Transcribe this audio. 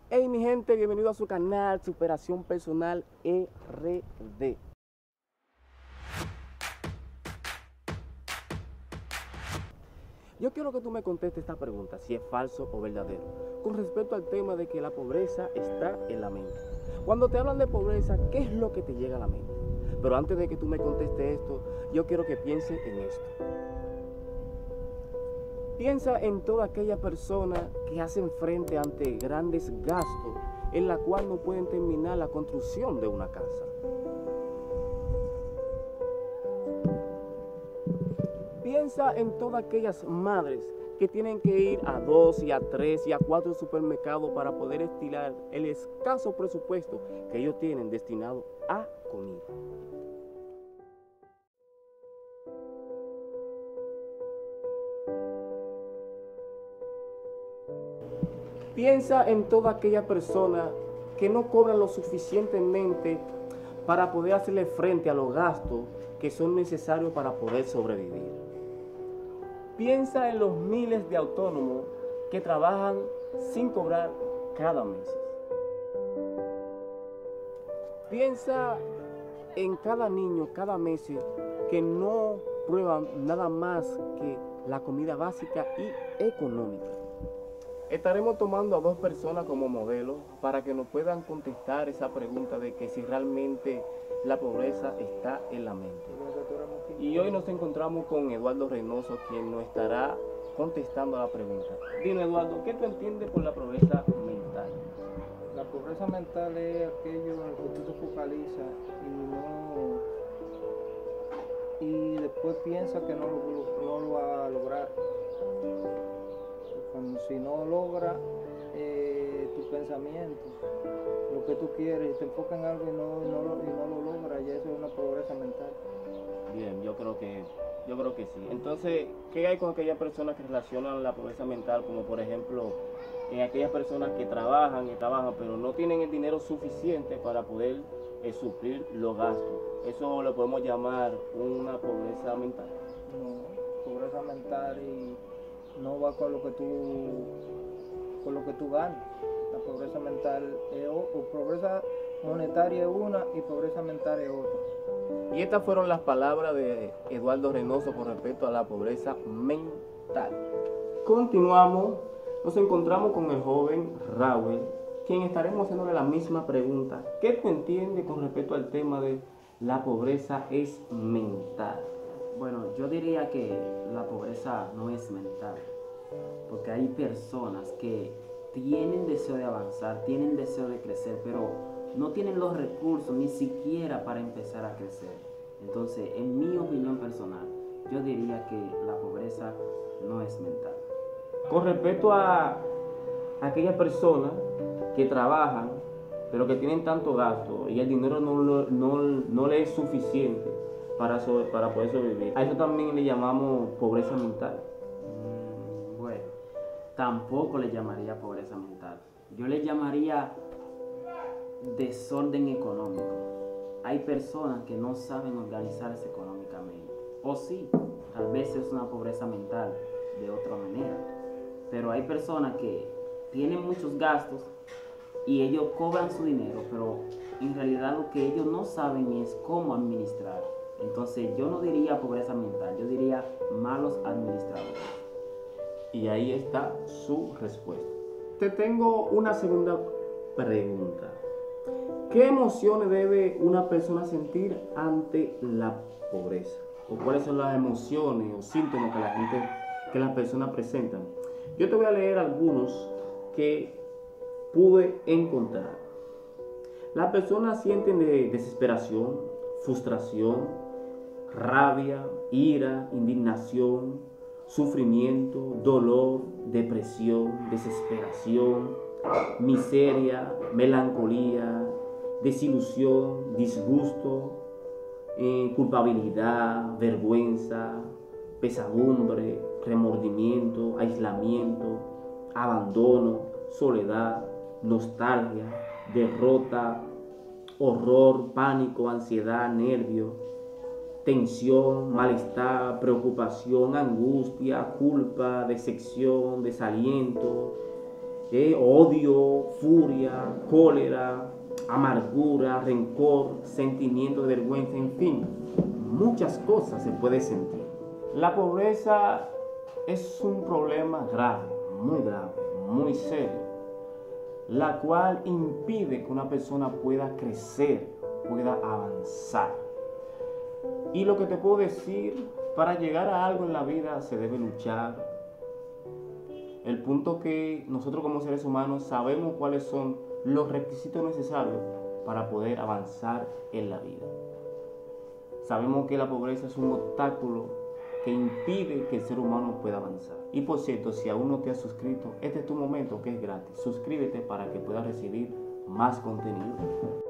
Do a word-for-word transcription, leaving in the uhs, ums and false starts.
Hey mi gente, bienvenido a su canal Superación Personal R D. Yo quiero que tú me contestes esta pregunta, si es falso o verdadero, con respecto al tema de que la pobreza está en la mente. Cuando te hablan de pobreza, ¿qué es lo que te llega a la mente? Pero antes de que tú me contestes esto, yo quiero que pienses en esto. Piensa en toda aquella persona que hacen frente ante grandes gastos en la cual no pueden terminar la construcción de una casa. Piensa en todas aquellas madres que tienen que ir a dos y a tres y a cuatro supermercados para poder estirar el escaso presupuesto que ellos tienen destinado a comida. Piensa en toda aquella persona que no cobra lo suficientemente para poder hacerle frente a los gastos que son necesarios para poder sobrevivir. Piensa en los miles de autónomos que trabajan sin cobrar cada mes. Piensa en cada niño, cada mes que no prueban nada más que la comida básica y económica. Estaremos tomando a dos personas como modelo para que nos puedan contestar esa pregunta de que si realmente la pobreza está en la mente. Y hoy nos encontramos con Eduardo Reynoso, quien nos estará contestando a la pregunta. Dime, Eduardo, ¿qué tú entiendes por la pobreza mental? La pobreza mental es aquello en lo que tú te focalizas y no y después piensas que no lo, no lo va a lograr. Cuando, si no logra eh, tu pensamiento, lo que tú quieres, te enfocas en algo y no, no lo, y no lo logras, ya eso es una pobreza mental. Bien, yo creo que yo creo que sí. Entonces, ¿qué hay con aquellas personas que relacionan la pobreza mental, como por ejemplo en aquellas personas que trabajan y trabajan, pero no tienen el dinero suficiente para poder eh, suplir los gastos? Eso lo podemos llamar una pobreza mental. No, pobreza mental y no va con lo que tú con lo que tú ganas. La pobreza mental es o, o pobreza monetaria es una y pobreza mental es otra. Y estas fueron las palabras de Eduardo Reynoso con respecto a la pobreza mental. Continuamos, nos encontramos con el joven Raúl, quien estaremos haciéndole la misma pregunta. ¿Qué tú entiendes con respecto al tema de la pobreza es mental? Bueno, yo diría que la pobreza no es mental, porque hay personas que tienen deseo de avanzar, tienen deseo de crecer, pero no tienen los recursos ni siquiera para empezar a crecer. Entonces, en mi opinión personal, yo diría que la pobreza no es mental. Con respecto a aquellas personas que trabajan, pero que tienen tanto gasto y el dinero no, no, no le es suficiente para, sobre, para poder sobrevivir, a eso también le llamamos pobreza mental. Mm, bueno, tampoco le llamaría pobreza mental. Yo le llamaría desorden económico. Hay personas que no saben organizarse económicamente. O sí, tal vez es una pobreza mental de otra manera. Pero hay personas que tienen muchos gastos y ellos cobran su dinero, pero en realidad lo que ellos no saben es cómo administrar. Entonces yo no diría pobreza mental, yo diría malos administradores. Y ahí está su respuesta. Te tengo una segunda pregunta. ¿Qué emociones debe una persona sentir ante la pobreza? ¿O cuáles son las emociones o síntomas que la gente, que las personas presentan? Yo te voy a leer algunos que pude encontrar. Las personas sienten de desesperación, frustración, rabia, ira, indignación, sufrimiento, dolor, depresión, desesperación, miseria, melancolía, desilusión, disgusto, eh, culpabilidad, vergüenza, pesadumbre, remordimiento, aislamiento, abandono, soledad, nostalgia, derrota, horror, pánico, ansiedad, nervio, tensión, malestar, preocupación, angustia, culpa, decepción, desaliento, eh, odio, furia, cólera, amargura, rencor, sentimiento de vergüenza, en fin, muchas cosas se puede sentir. La pobreza es un problema grave, muy grave, muy serio, la cual impide que una persona pueda crecer, pueda avanzar. Y lo que te puedo decir, para llegar a algo en la vida se debe luchar. El punto que nosotros como seres humanos sabemos cuáles son los requisitos necesarios para poder avanzar en la vida. Sabemos que la pobreza es un obstáculo que impide que el ser humano pueda avanzar. Y por cierto, si aún no te has suscrito, este es tu momento, que es gratis. Suscríbete para que puedas recibir más contenido.